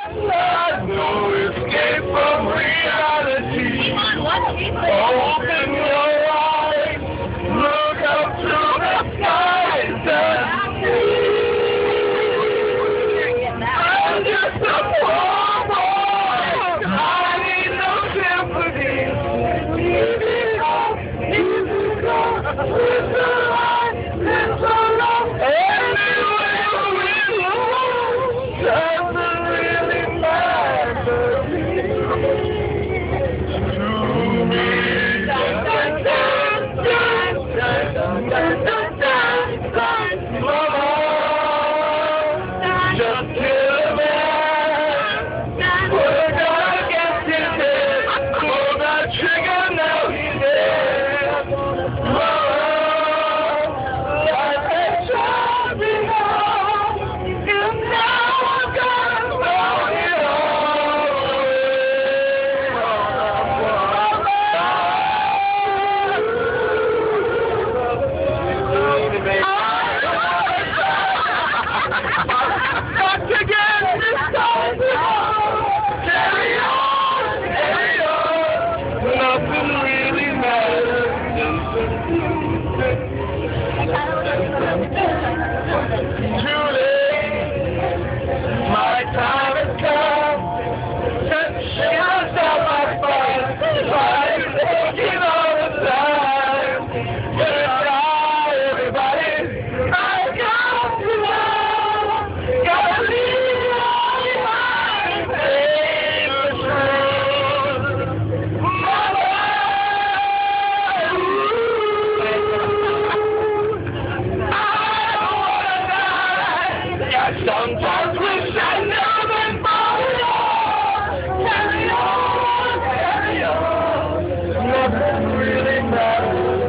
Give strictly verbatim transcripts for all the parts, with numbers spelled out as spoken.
No escape from reality. Open your eyes, look up to the skies and see. I'm just a poor boy. I need no sympathy. Easy come, easy come, with the light, it's a love. Anywhere we go, doesn't really matter to me. To me, dun, dun, dun, dun, dun, dun, dun, dun, dun, mama, just kill a man. We're gonna get his head. Pull that trigger, now he's dead. Mama, life has shot me home, and now I'm gonna throw it all away. Got to get this time. Carry on, carry on. Nothing really matters. Too late. My time has come. Shut out my fire. I'm taking all the time. Goodbye, everybody. I got to know. Gotta leave it all behind. Face the truth. Mama, I don't wanna die. I sometimes wish I never been born. Carry on, carry on. Nothing really matters.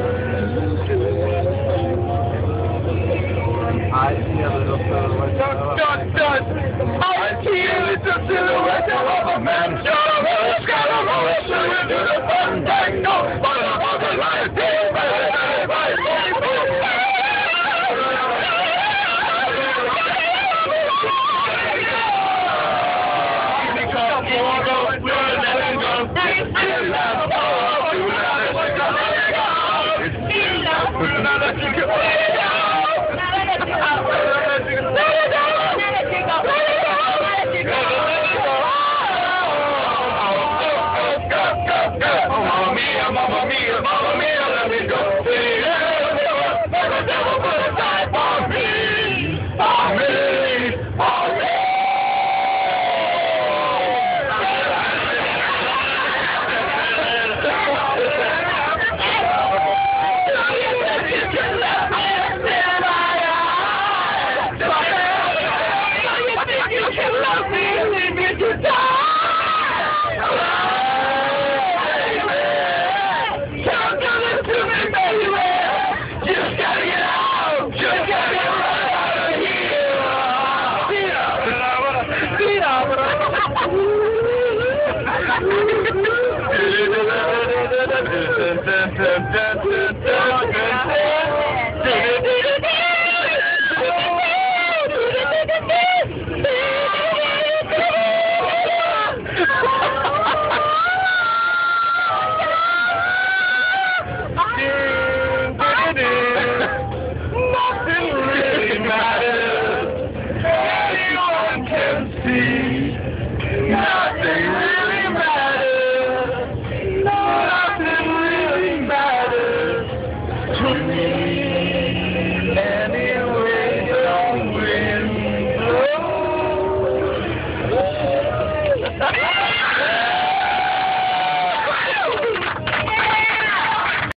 I see a little silhouette. Dun, dun, dun. I see a little silhouette of a man. Shut up, it's got a roll, so you do the fun thing. Go, but I'm on the line. Bye, bye, bye, bye, bye. Mamma mia, mamma mia, mamma mia, let me go. The devil put a knife on me, on me, on me. You can love me, leave me to die. Dun, dun, dun, dun, dun, dun, dun, dun, dun, dun, dun, dun, dun, dun, dun,